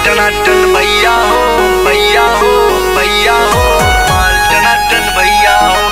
टनाटन भैया हो, भैया हो, भैया हो, माल टनाटन भैया हो।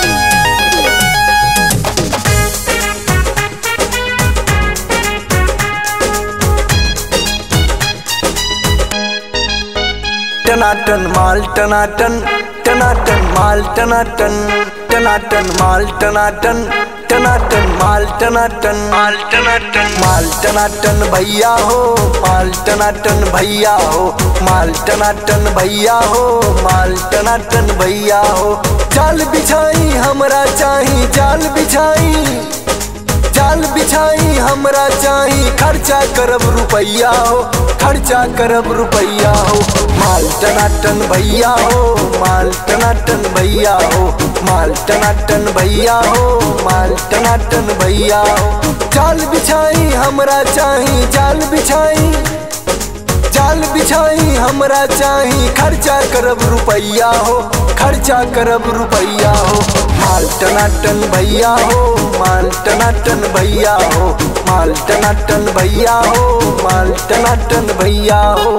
टनाटन माल टनाटन, टनाटन माल टनाटन, टनाटन माल टनाटन, टनाटन माल टनाटन, माल टनाटन, माल टनाटन भैया हो, माल टनाटन भैया हो, माल टनाटन भैया हो, माल टनाटन भैया हो। जाल बिछाई हमरा चाही, जाल बिछाई, जाल बिछाई हमरा चाही, खर्चा करब रुपैया हो, खर्चा करब रुपैया हो। माल टनाटन भैया हो, माल टनाटन भैया हो, माल टनाटन भैया हो, माल टनाटन भैया हो। जाल बिछाई हमरा चाही, जाल बिछाई, जाल बिछाई हमरा चाही, खर्चा करब रुपैया हो, खर्चा करब रुपैया हो। माल टनाटन भैया हो, माल टनाटन भैया हो, माल टनाटन भैया हो, माल टनाटन भैया हो।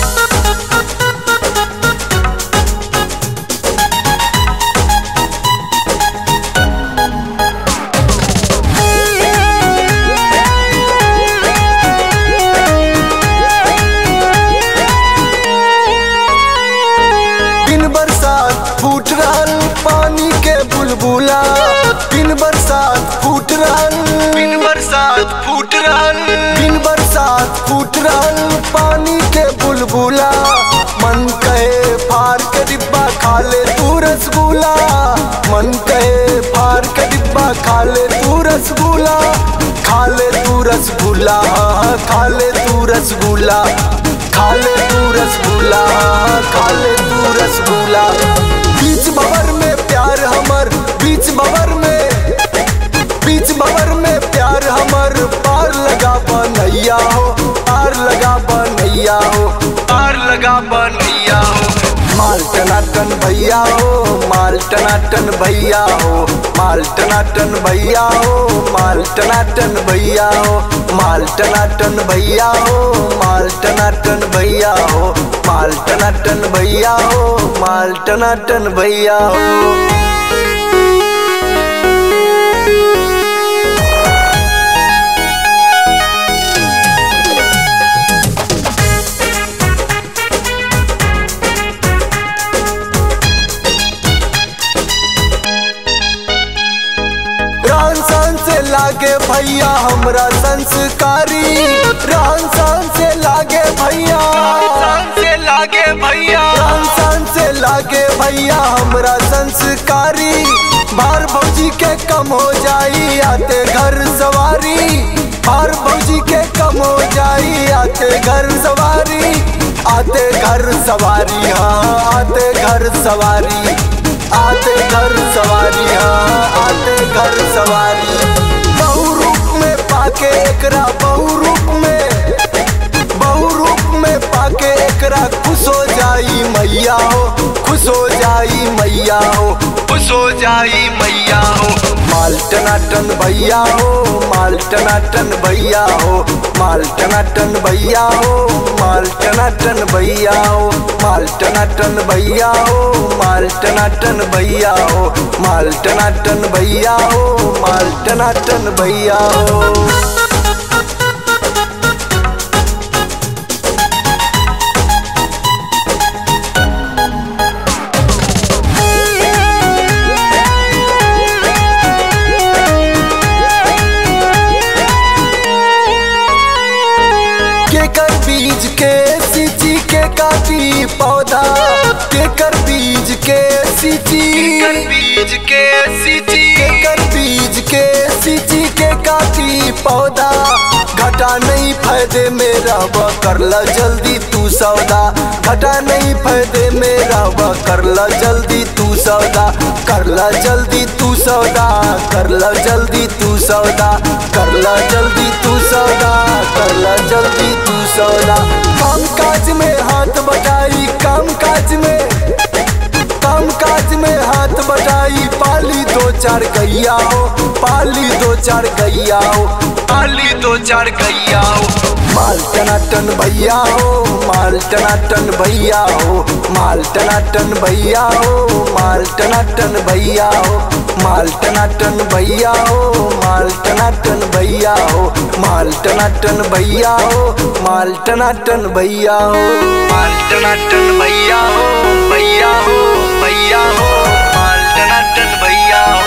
फूट रहल पानी के बुलबुला, बिन बरसात फूट रहल, बिन बरसात फूट रहल, बिन बरसात फूट रहल पानी के बुलबुला। मन कहे फार के डिब्बा खा ले तू रसगुल्ला, मन कहे फार के डिब्बा खा ले तू रसगुल्ला, खा ले तू रसगुल्ला, खा ले तू रसगुल्ला, खा ले तू रसगुल्ला, खा ले तू रसगुल्ला। बीच भंवर में प्यार हमर, बीच भंवर में, बीच भंवर में प्यार हमर, पार लगा बनैया हो, पार लगा बनैया हो, पार लगा बनैया हो। माल टनाटन भैया हो, माल टनाटन भैया हो, माल टनाटन भैया हो, माल टनाटन भैया हो, माल टनाटन भैया हो, माल टनाटन भैया हो, माल टनाटन भैया हो, माल टनाटन भैया हो। रहन सहन से लागे भैया हमरा संस्कारी, रहन सहन से लागे भैया, रहन से लागे भैया, रहन सहन से लागे भैया हमरा संस्कारी। बार भौजी के कम हो जाई आते घर सवारी, बार भौजी के कम हो जाई आते घर सवारी, आते घर सवारी, हाँ आते घर सवारी, आते घर सवारी, हाँ आते घर सवारी। बहु रूप में पाके एकरा, बहु रूप में, बहु रूप में पाके एकरा खुश हो जाई मैया हो, खुश हो जाई मैया हो, खुश हो जाई मैया हो। माल टनाटन भैया हो, माल टनाटन भैया हो, माल टनाटन भैया हो, माल टनाटन भैया हो, माल टनाटन भैया हो, माल टनाटन भैया हो, माल टनाटन भैया हो, माल टनाटन भैया हो। केकर बीज के सींची के काटी पौधा, केकर बीज के सींची, केकर बीज के सींची, केकर बीज के सींची के काटी पौधा। घाटा नहीं फायदे में रहबा करला जल्दी तू सौदा, घाटा नहीं फायदे में रहबा करला जल्दी तू सौदा, करला जल्दी तू सौदा, करला जल्दी तू सौदा, करला जल्दी तू सौदा, करला जल्दी तू सौदा। काम काज में हाथ बटाई, काम काज में, काम काज में हाथ बटाई, पाली दो चार गैया हो, पाली दो चार गैया हो, पाली दो चार गैया हो। माल टनाटन भैया हो, माल माल टनाटन भैया हो, माल टनाटन भैया हो, माल टनाटन भैया हो, माल टनाटन भैया हो, माल टनाटन भैया हो, माल टनाटन भैया हो, माल टनाटन भैया हो, माल टनाटन भैया हो, भैया हो, भैया हो, माल टनाटन भैया हो।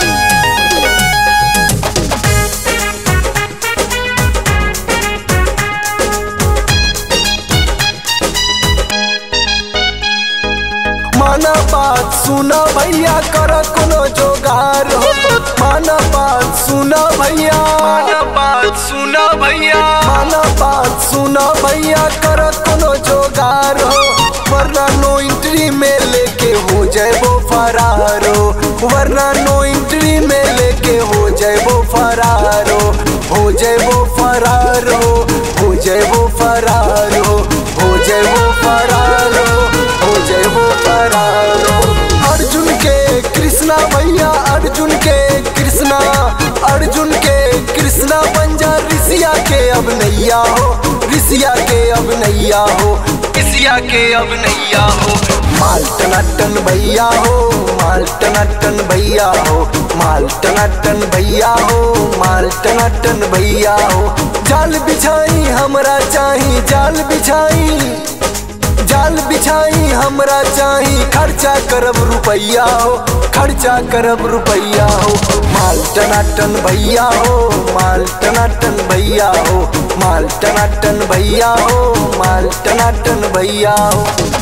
माना बात सुना भैया कर कोनो जोगार हो, माना बात सुना भैया, माना बात सुना भैया, माना बात सुना भैया कर कोनो जोगार हो, वरना नो एंट्री में लेके हो जाए वो फरार हो, वरना नो एंट्री में लेके हो जाए वो फरार हो जाए वो फरार हो जाए वो फरार हो जाए वो फरार हो जाए वो फरार हो। अर्जुन के कृष्णा भैया, अर्जुन के कृष्णा, अर्जुन के कृष्णा बन जा ऋषिया के अब नैया हो, ऋषिया के अब नैया हो, ऋषिया के अब नैया हो। माल टनाटन भैया हो, माल टनाटन भैया हो, माल टनाटन भैया हो, माल टनाटन भैया हो। जाल बिछाई हमरा चाही, जाल बिछाई, जाल बिछाई हमरा चाही, खर्चा करब रुपैया हो, खर्चा करब रुपैया हो। माल टनाटन भैया हो, माल टनाटन भैया हो, माल टनाटन भैया हो, माल टनाटन भैया हो।